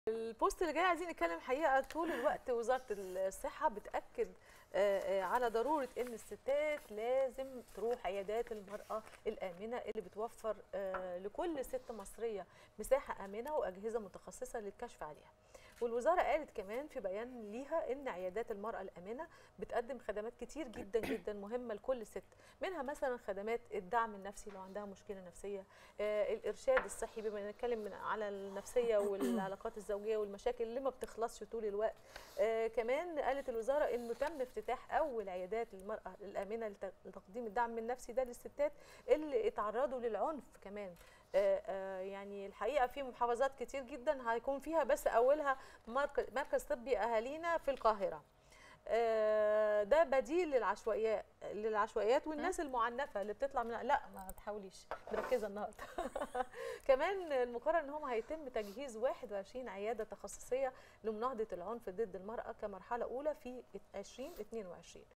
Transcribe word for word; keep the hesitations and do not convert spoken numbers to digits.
البوست اللي جاي عايزين نتكلم حقيقه طول الوقت. وزاره الصحه بتاكد على ضروره ان الستات لازم تروح عيادات المراه الامنه اللي بتوفر لكل ست مصريه مساحه امنه واجهزه متخصصه للكشف عليها. والوزاره قالت كمان في بيان ليها ان عيادات المراه الامنه بتقدم خدمات كتير جدا جدا مهمه لكل ست، منها مثلا خدمات الدعم النفسي لو عندها مشكله نفسيه، الارشاد الصحي بما نتكلم على النفسيه والعلاقات الزوجيه والمشاكل اللي ما بتخلصش طول الوقت. آه كمان قالت الوزاره انه تم افتتاح اول عيادات للمراه الامنه لتقديم الدعم النفسي ده للستات اللي اتعرضوا للعنف كمان. آه آه يعني الحقيقه في محافظات كتير جدا هيكون فيها، بس اولها مركز طبي اهالينا في القاهره. ده بديل للعشوائيات للعشوائيات والناس المعنفه اللي بتطلع من لا ما تحاوليش مركزه النهارده. كمان المقرر ان هم هيتم تجهيز واحد وعشرين عياده تخصصيه لمناهضه العنف ضد المراه كمرحله اولى في ألفين واثنين وعشرين.